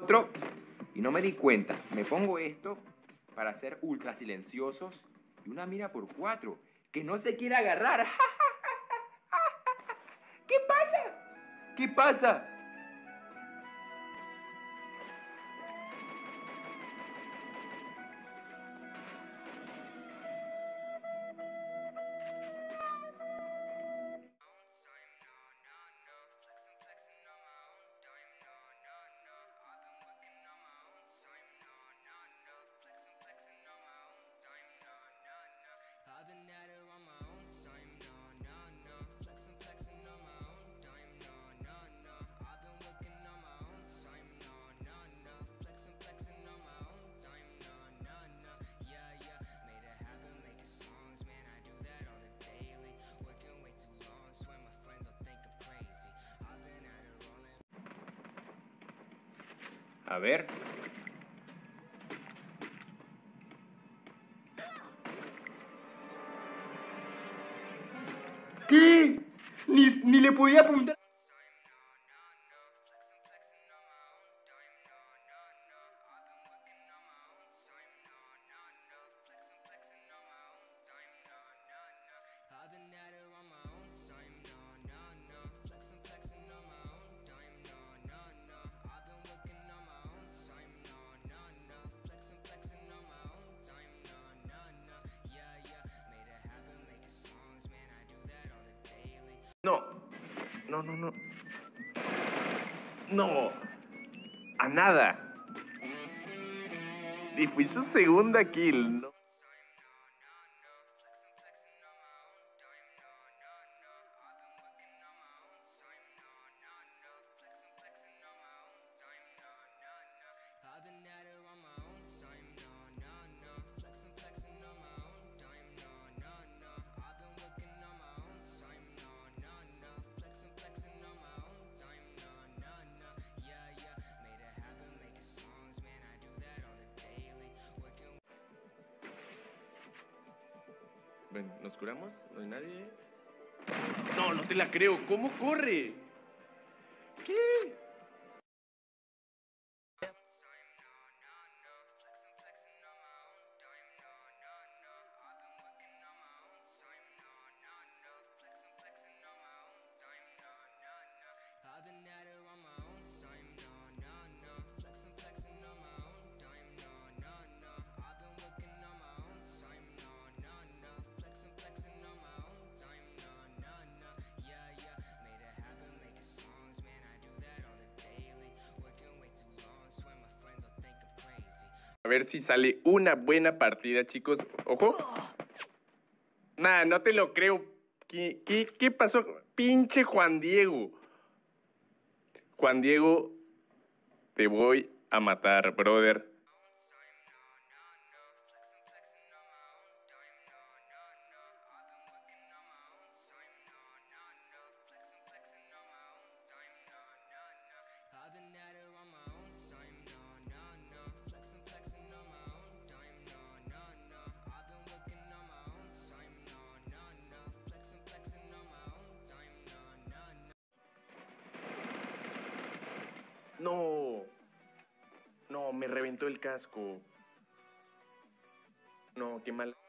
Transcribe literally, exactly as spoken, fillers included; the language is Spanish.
otro y no me di cuenta. Me pongo esto para ser ultra silenciosos y una mira por cuatro que no se quiere agarrar. ¿Qué pasa? ¿Qué pasa? I've been at it on my own time, no, no, no. Flexing, flexing on my own dime, no, no, no. I've been working on my own time, no, no, no. Flexing, flexing on my own dime, no, no, no. Yeah, yeah. Made it happen, making songs, man. I do that on a daily. Working way too long, swear my friends will think I'm crazy. I've been at it rolling. A ver. ¿Qué? Ni, ni le podía apuntar. I've been at it on my own time, no, no, no. Flexing, flexing on my own dime, no, no, no. I've been working on my own time, no, no, no. Flexing, flexing on my own dime, no, no, no. Yeah, yeah. Made it happen, making songs, man. I do that on a daily. No, no, no, no. No, a nada. Y fue su segunda kill, ¿no? I've been at it on my own time, no, no, no. Flexing, flexing on my own dime, no, no, no. I've been working on my own time, no, no, no. Flexing, flexing on my own dime, no, no, no. Yeah, yeah. Made it happen, making songs, man. I do that on a daily. Working. Ven, ¿nos curamos? ¿No hay nadie? No, no te la creo. ¿Cómo corre? ¿Qué? I've been at it on my own time, no, no, no. Flexing, flexing on my own dime, no, no, no. I've been working on my own time, no, no, no. Flexing, flexing on my own dime, no, no, no. Yeah, yeah. Made it happen, making songs, man. I do that on a daily. Working way too long, swear my friends will think I'm crazy. A ver si sale una buena partida, chicos. ¡Ojo! Nah, no te lo creo. ¿Qué, qué, qué pasó? Pinche Juan Diego. Juan Diego, te voy a matar, brother. I've been at it on my own time, no, no, no. Flexing, flexing on my own dime, no, no, no. I've been working on my own time, no, no, no. Flexing, flexing on my own dime, no, no, no. No. No, me reventó el casco. No, qué mal.